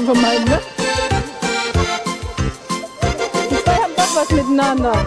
von meinem, ne? Die zwei haben doch was miteinander.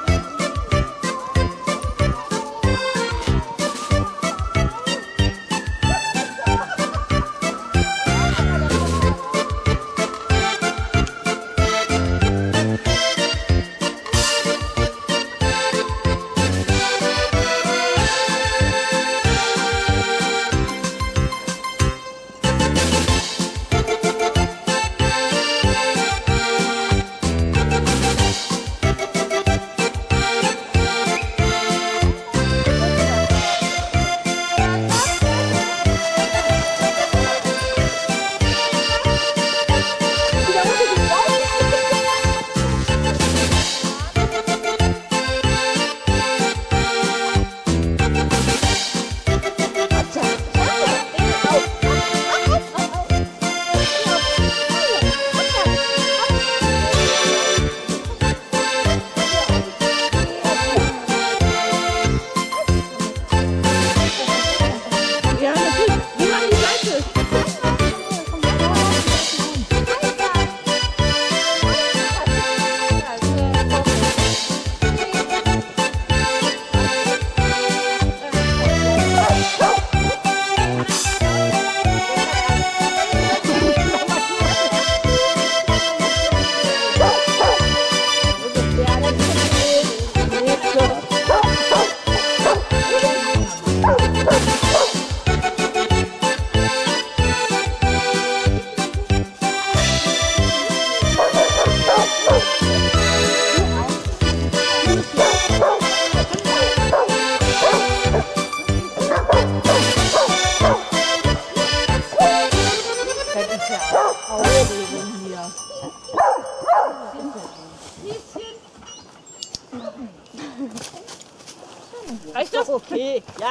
Reicht das? Okay, ja.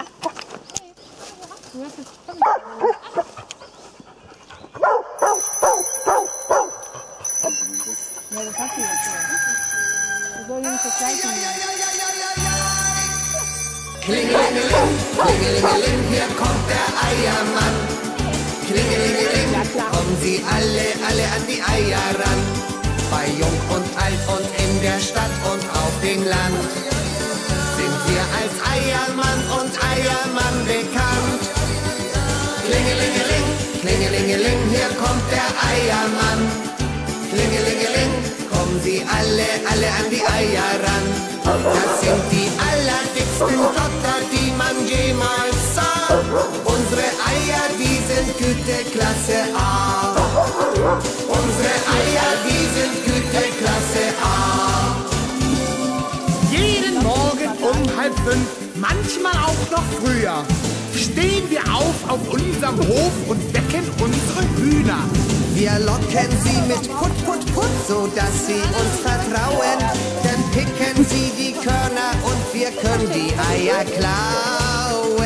Ja, das hast du jetzt schon. Wir sollen nicht vergleichen. Klingelingeling, klingelingeling, hier kommt der Eiermann. Klingelingeling, kommen Sie alle an die Eier ran. Bei Jung und Alt und in der Stadt und auf dem Land sind wir als Eiermann und Eiermann bekannt. Klingelingeling, klingelingeling, hier kommt der Eiermann. Klingelingeling, kommen Sie alle an die Eier ran. Das sind die allerdicksten Dotter, die man jemals sah. Unsere Eier, die sind Güteklasse A. Unsere Eier, die sind Güteklasse A. Jeden Morgen um 4:30, manchmal auch noch früher, stehen wir auf unserem Hof und wecken unsere Hühner. Wir locken sie mit Put, Put, Put, so dass sie uns vertrauen. Dann picken sie die Körner und wir können die Eier klauen.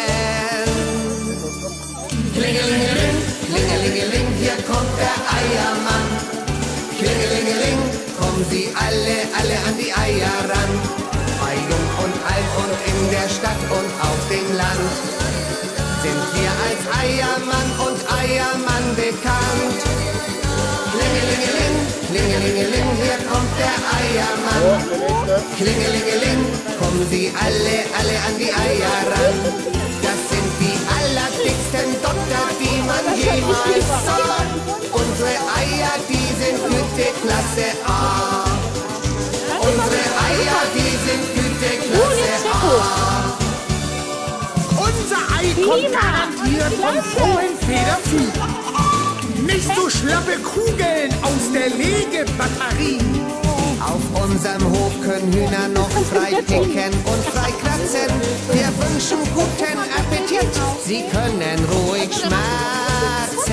Klingelingeling, klingelingeling, hier kommt der Eiermann. Klingelingeling, kommen Sie alle an die Eier ran. Bei Jung und Alt und in der Stadt und auf dem Land sind wir als Eiermann und Eiermann bekannt. Klingelingeling, klingelingeling, hier kommt der Eiermann. Klingelingeling, kommen Sie alle an die Eier ran. Das sind die allerdicksten Dotter, die man jemals sah. Unsere Eier, die sind Güteklasse A. Unsere Eier, die sind Güteklasse A. Unser Ei kommt garantiert von frohen Federvieh. Nicht so schlappe Kugeln aus der Legebatterie. Auf unserem Hof können Hühner noch frei picken und frei kratzen. Wir wünschen guten Appetit, sie können ruhig schmatzen.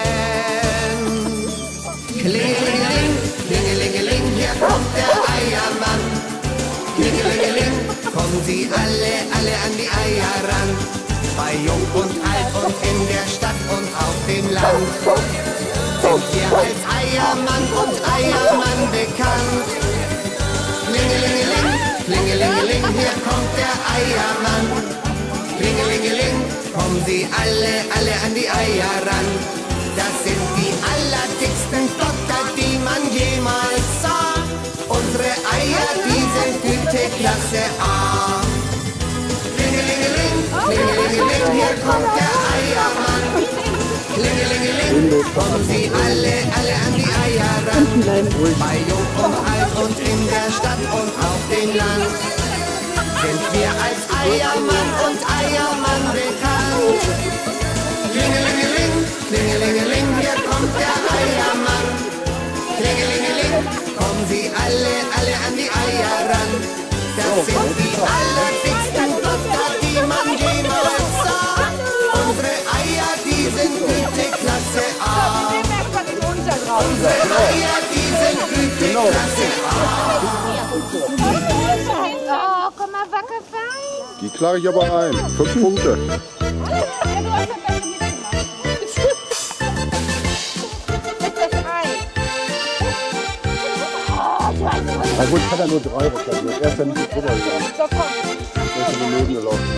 Klingelingeling, klingelingeling, hier kommt der Eiermann. Klingelingeling, kommen Sie alle an die Eier ran. Bei Jung und Alt und in der Stadt und auf dem Land sind wir als Eiermann und Eiermann bekannt. Klingelingeling, klingelingeling, hier kommt der Eiermann. Klingelingeling, kommen Sie alle an die Eier ran. Das sind die Güteklasse A. Klingelingeling, klingelingeling, hier kommt der Eiermann. Klingelingeling, kommen Sie alle an die Eier ran. Bei Jung und Alt und in der Stadt und auf dem Land sind wir als Eiermann und Eiermann bekannt. Klingelingeling, klingelingeling, hier kommt der Eiermann. Klingelingeling, kommen Sie alle an die Eier ran. Das sind die allerdicksten Butter, die man jemals sah. Unsere Eier, die sind Güteklasse A. Unsere Eier, die sind Güteklasse A. Oh, komm mal, wacker fein. Die klage ich aber ein. 5 Punkte. Na gut, ich kann ja nur 3 wahrscheinlich. Er ist ja nicht drüber gegangen. So, komm. Er ist ja daneben gelaufen.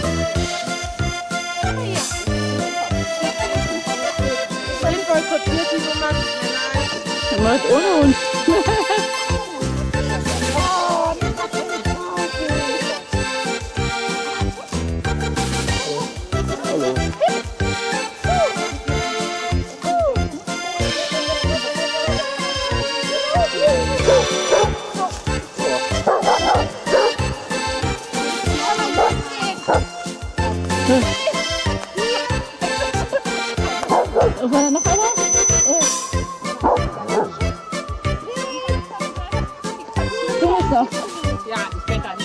Ich boykottiert die Nummer nicht mehr. Nein. Er macht ohne uns. Hallo. War da noch einer? Der ist noch. Ja, ich denke an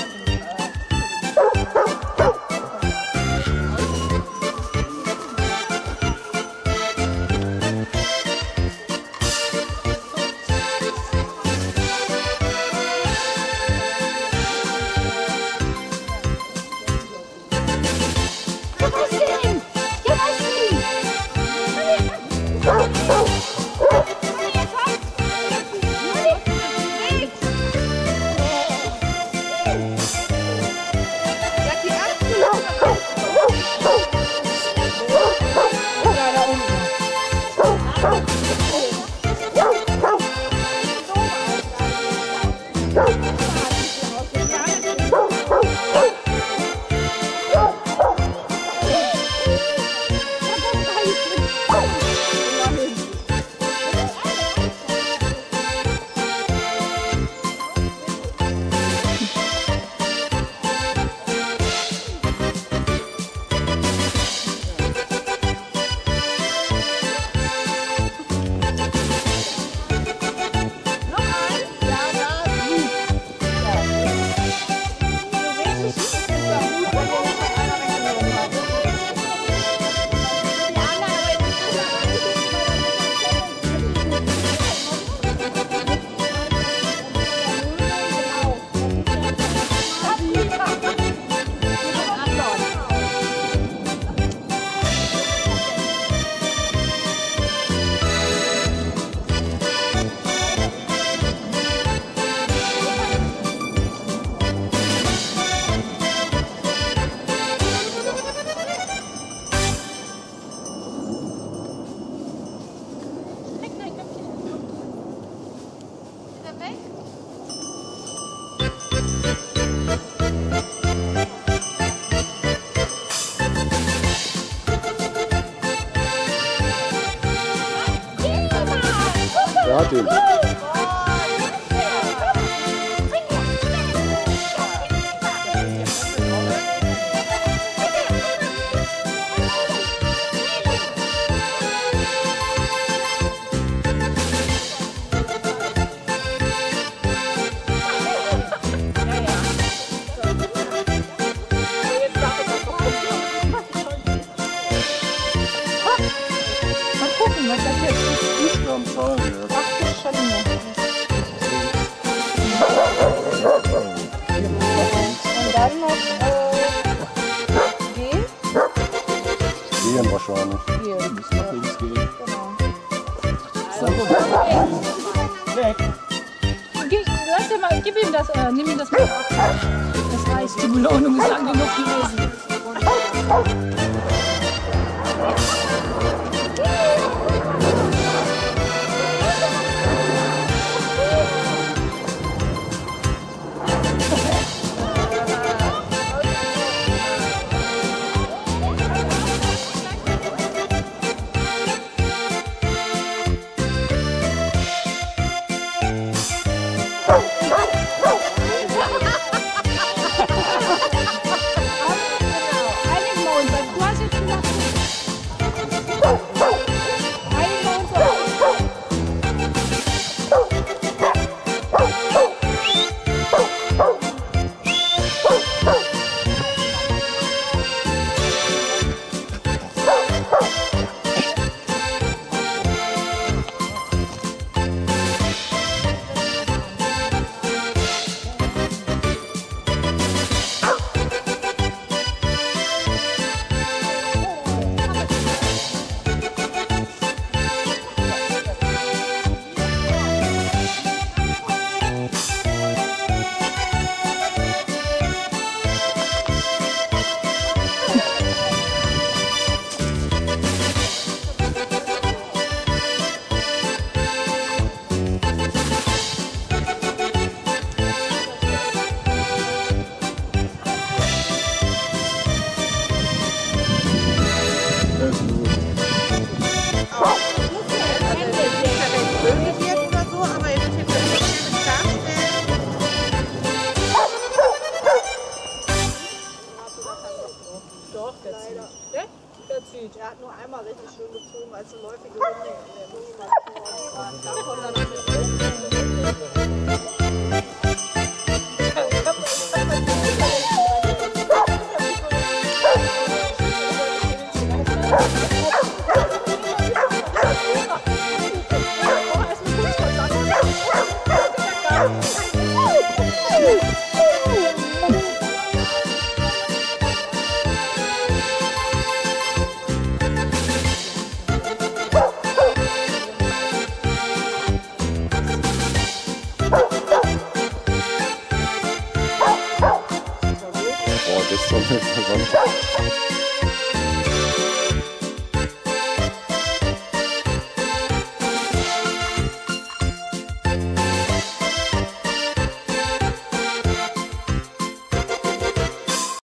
Er hat ihn. Mal gucken, was das jetzt ist. Nicht am Zahlen, ja. Ach du Schande. Und dann noch G. Gehen wahrscheinlich. Hier. Bis nach links gehen. Lass dir mal, gib ihm das, nimm ihm das mal ab. Das reicht, die Belohnung ist lang genug gewesen. nicht. Er hat nur einmal richtig schön gezogen, als eine läufige Hündin in der Minimarkt war. Da kommt er Boah, das ist so eine Verwandte.